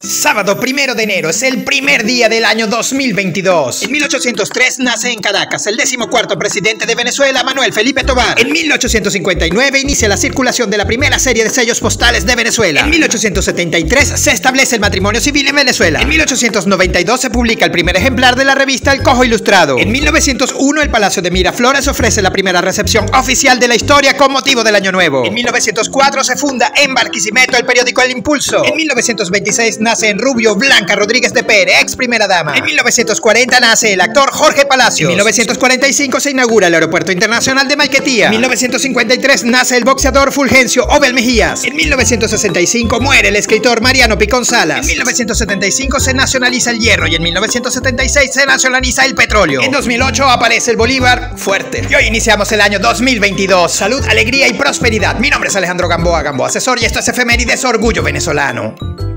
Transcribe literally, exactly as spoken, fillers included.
Sábado primero de enero es el primer día del año dos mil veintidós. En mil ochocientos tres nace en Caracas el decimocuarto presidente de Venezuela, Manuel Felipe Tovar. En mil ochocientos cincuenta y nueve inicia la circulación de la primera serie de sellos postales de Venezuela. En mil ochocientos setenta y tres se establece el matrimonio civil en Venezuela. En mil ochocientos noventa y dos se publica el primer ejemplar de la revista El Cojo Ilustrado. En mil novecientos uno el Palacio de Miraflores ofrece la primera recepción oficial de la historia con motivo del Año Nuevo. En mil novecientos cuatro se funda en Barquisimeto el periódico El Impulso. En mil novecientos veintiséis nace en Rubio Blanca Rodríguez de Pere, ex primera dama. En mil novecientos cuarenta nace el actor Jorge Palacios. En mil novecientos cuarenta y cinco se inaugura el Aeropuerto Internacional de Maiquetía. En mil novecientos cincuenta y tres nace el boxeador Fulgencio Obel Mejías. En mil novecientos sesenta y cinco muere el escritor Mariano Picón Salas. En mil novecientos setenta y cinco se nacionaliza el hierro y en mil novecientos setenta y seis se nacionaliza el petróleo. En dos mil ocho aparece el Bolívar fuerte. Y hoy iniciamos el año dos mil veintidós. Salud, alegría y prosperidad. Mi nombre es Alejandro Gamboa, Gamboa Asesor, y esto es Efemérides Orgullo Venezolano.